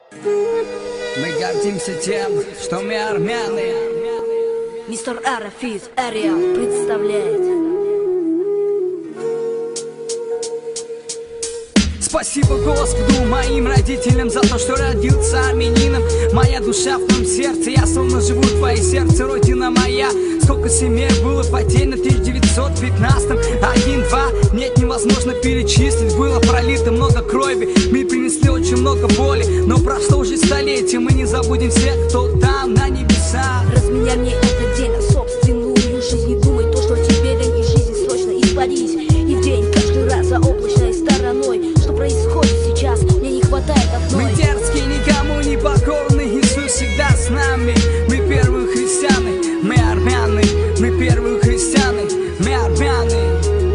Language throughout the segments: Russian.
Мы гордимся тем, что мы армяне. Мистер Арафиз Ариал представляет. Спасибо Господу, моим родителям, за то, что родился армянином. Моя душа в твоем сердце, я словно живу в твоей сердце, родина моя. Сколько семей было потеряно в 1915-м. 1, 2, нет, невозможно перечислить. Было пролито много крови, мы принесли очень много боли. Но прошло уже столетие, мы не забудем всех, кто там на небесах. Разменяй мне этот день на собственную жизнь. Не думай то, что теперь они жизнь срочно испарись. И в день каждый раз за облачной стороной. Что происходит сейчас, мне не хватает одной. Мы дерзкие, никому не покорны, Иисус всегда с нами. Мы первые христианы, мы армяне. Мы первые христианы, мы армяне.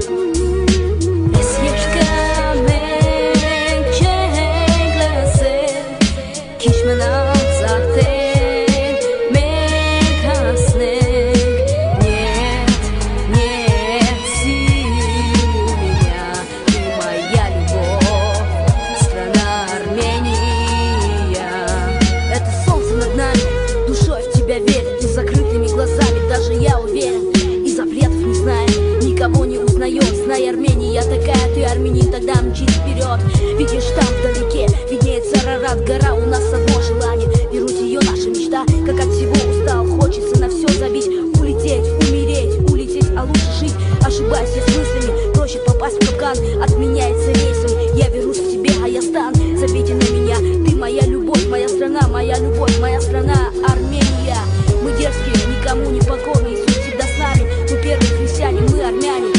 Знай Армения, такая, ты армянин, тогда мчись вперед. Видишь, там вдалеке виднеется Арарат, гора. У нас одно желание, вернуть ее наша мечта. Как от всего устал, хочется на все забить. Улететь, умереть, улететь, а лучше жить. Ошибайся с мыслями, проще попасть в капкан. Отменяется рейсом, я вернусь к тебе, а я стан. Забейте на меня, ты моя любовь, моя страна, моя любовь, моя страна, Армения. Мы дерзкие, никому не покорны, Иисус всегда с нами. Мы первые христиане, мы армяне.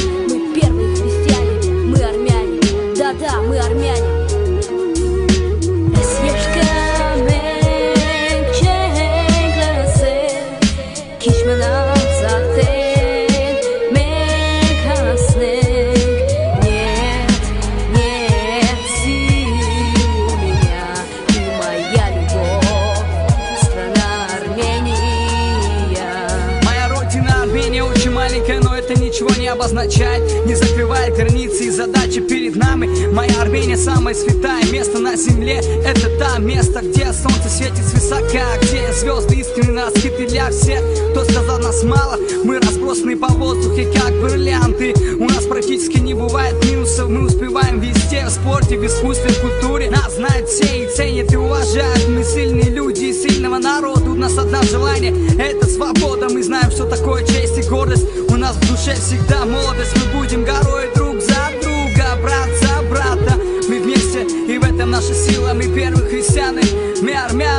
Да, мы армяне. Но это ничего не обозначает, не закрывает границы и задачи перед нами. Моя Армения самое святое место на земле. Это то место, где солнце светит свысока, где звезды искренне раскрыты для всех. Кто сказал нас мало, мы разбросаны по воздуху, как бриллианты. У нас практически не бывает минусов, мы успеваем везде, в спорте, в искусстве, в культуре. Нас знают все и ценят и уважают. Мы сильные люди и сильного народа. У нас одно желание, это свобода. Мы знаем, что такое честь и гордость. У нас в душе всегда молодость. Мы будем горой друг за друга, брат за брата. Мы вместе, и в этом наша сила. Мы первые христиане, мы армяне.